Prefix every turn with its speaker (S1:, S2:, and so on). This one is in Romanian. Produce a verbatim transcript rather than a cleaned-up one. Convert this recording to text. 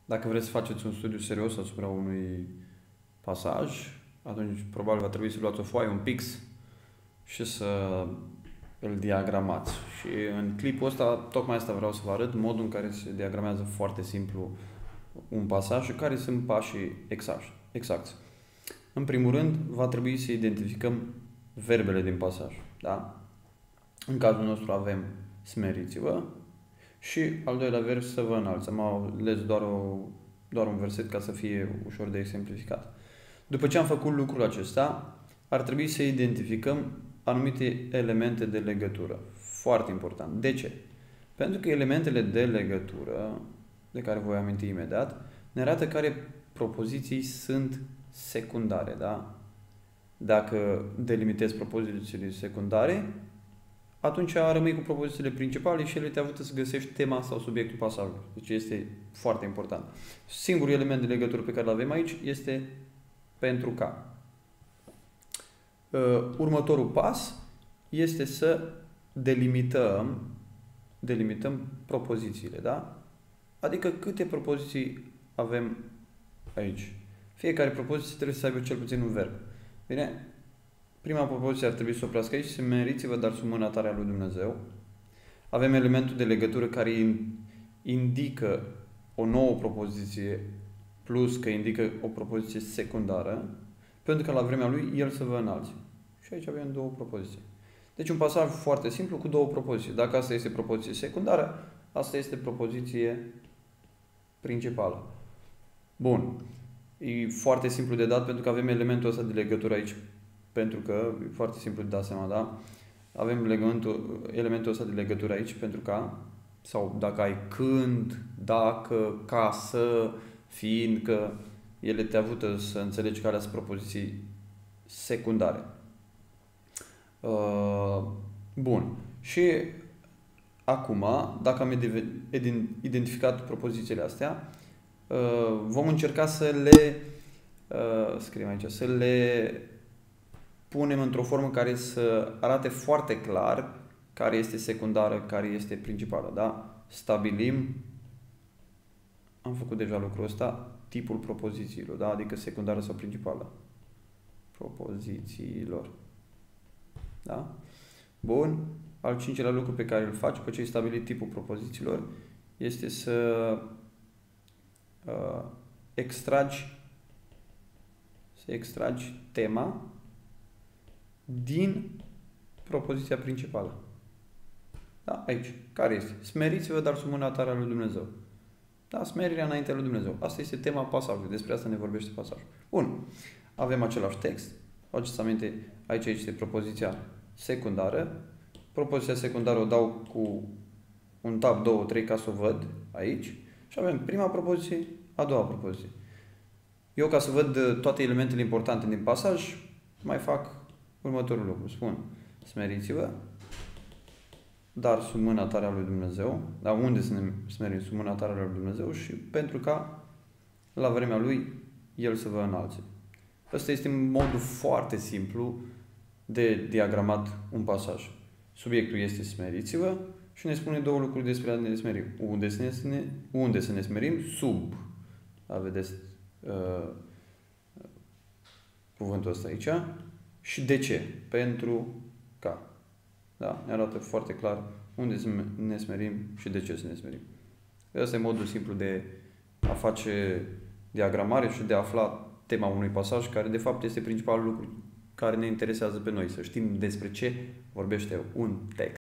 S1: Dacă vreți să faceți un studiu serios asupra unui pasaj, atunci probabil va trebui să luați o foaie, un pix și să îl diagramați. Și în clipul ăsta, tocmai asta vreau să vă arăt, modul în care se diagramează foarte simplu un pasaj și care sunt pașii exacti. exacti. În primul rând, va trebui să identificăm verbele din pasaj. Da? În cazul nostru avem smeriți-vă și al doilea verb să vă înalți. Am ales doar, o, doar un verset ca să fie ușor de exemplificat. După ce am făcut lucrul acesta, ar trebui să identificăm anumite elemente de legătură. Foarte important. De ce? Pentru că elementele de legătură, de care voi aminti imediat, ne arată care propoziții sunt secundare. Da? Dacă delimitezi propozițiile secundare, atunci rămâi cu propozițiile principale și ele te ajută să găsești tema sau subiectul pasajului. Deci este foarte important. Singurul element de legătură pe care îl avem aici este pentru ca. Următorul pas este să delimităm, delimităm propozițiile. Da? Adică câte propoziții avem aici. Fiecare propoziție trebuie să aibă cel puțin un verb. Bine? Prima propoziție ar trebui să oprească aici, smeriți-vă, dar sub mâna tare a lui Dumnezeu. Avem elementul de legătură care indică o nouă propoziție, plus că indică o propoziție secundară, pentru că la vremea lui el să vă înalți. Și aici avem două propoziții. Deci un pasaj foarte simplu cu două propoziții. Dacă asta este propoziție secundară, asta este propoziție principală. Bun. E foarte simplu de dat pentru că avem elementul ăsta de legătură aici. Pentru că, e foarte simplu de dat seama, da? Avem elementul, elementul ăsta de legătură aici pentru ca, sau dacă ai când, dacă, ca să, fiindcă, ele te ajută să înțelegi care sunt propoziții secundare. Uh, bun. Și acum, dacă am identificat propozițiile astea, uh, vom încerca să le uh, scriem aici, să le punem într-o formă care să arate foarte clar care este secundară, care este principală. Da? Stabilim, am făcut deja lucrul ăsta, tipul propozițiilor, da? Adică secundară sau principală. Propozițiilor. Da? Bun. Al cincilea lucru pe care îl faci, după ce ai stabilit tipul propozițiilor, este să uh, extragi, să extragi tema din propoziția principală. Da? Aici. Care este? Smeriți-vă, dar sub mâna tare a lui Dumnezeu. Da? Smerirea înaintea lui Dumnezeu. Asta este tema pasajului. Despre asta ne vorbește pasajul. Bun. Avem același text. Faceți aminte, aici este propoziția secundară. Propoziția secundară o dau cu un tab, două, trei ca să o văd aici. Și avem prima propoziție, a doua propoziție. Eu, ca să văd toate elementele importante din pasaj, mai fac următorul lucru. Spun, smeriți-vă, dar sub mâna tare a lui Dumnezeu. Dar unde să ne smerim? Sub mâna tare a lui Dumnezeu și pentru ca la vremea lui el să vă înalțe. Ăsta este modul foarte simplu de diagramat un pasaj. Subiectul este smeriți-vă și ne spune două lucruri despre a ne smerim. Unde să ne, unde să ne smerim? Sub. Da, vedeți uh, cuvântul ăsta aici. Și de ce? Pentru ca. Da? Ne arată foarte clar unde să ne smerim și de ce să ne smerim. Ăsta e modul simplu de a face diagramare și de a afla tema unui pasaj, care de fapt este principalul lucru care ne interesează pe noi, să știm despre ce vorbește un text.